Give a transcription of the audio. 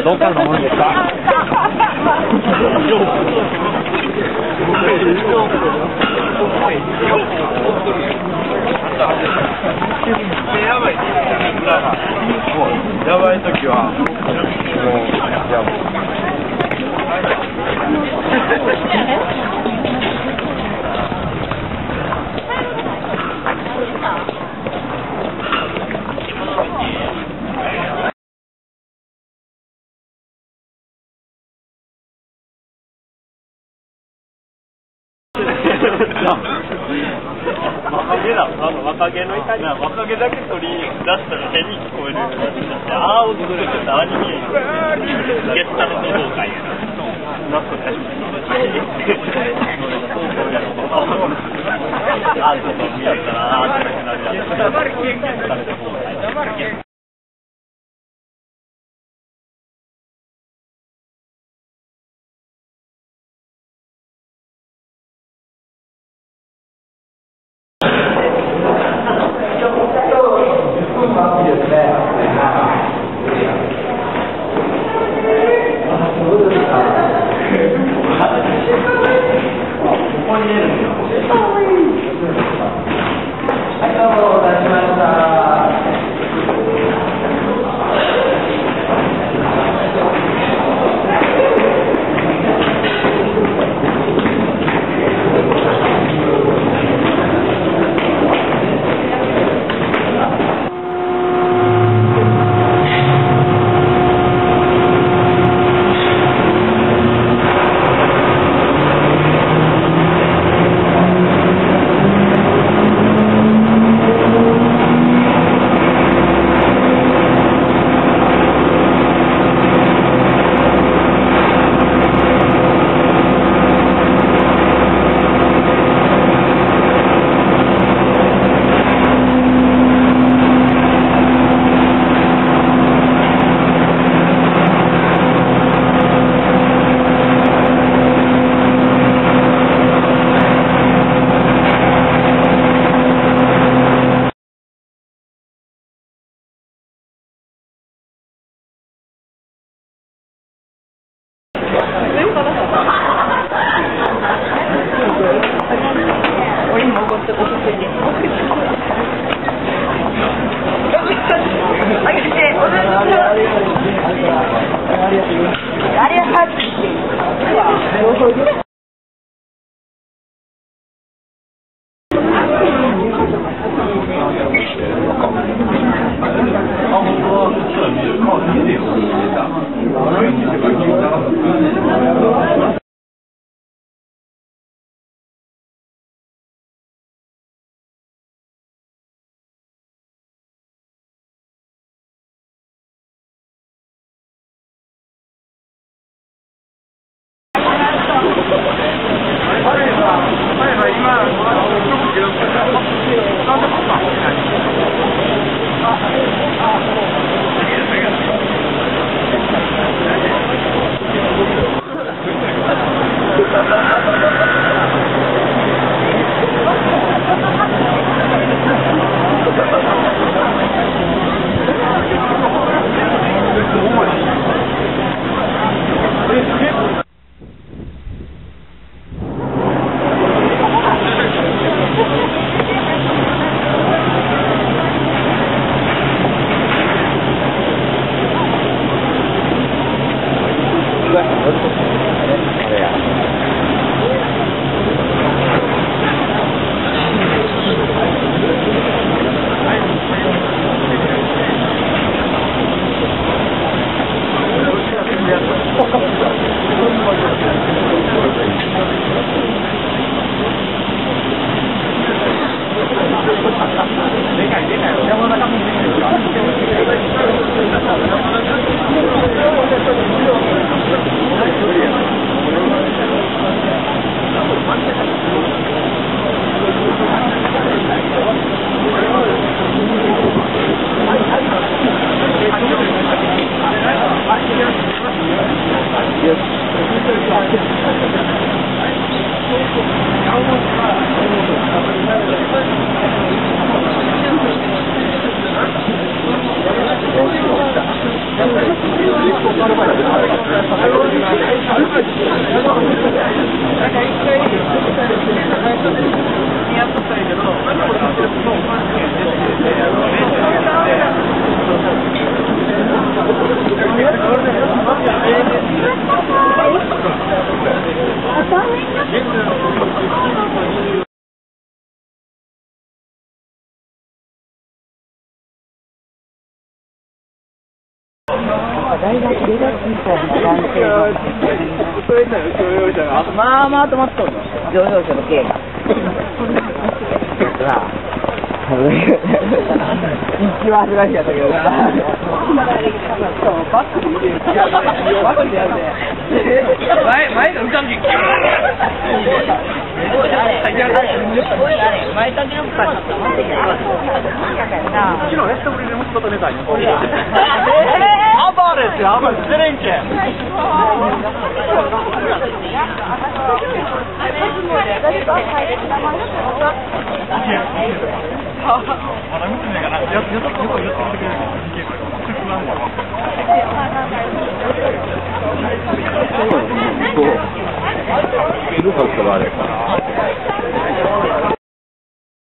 どこからのものですか？やばいときは若気の至り若気だけ取り出したら変に聞こえる。あーを作るってアニメゲスタの同好会やな。あーちょっと見えたなーってなるやつ。 大学出た小さい男性のまあまあ止まっとるの乗用車の軽が一番恥ずかしかったけどなバックで入れるバックでやるね前が浮かんできた前先の車だったら待って昨日レストブリで息子と寝たんよアバレスよアバレスゼレンチェまだ娘がな、横寄ってきてくれるの。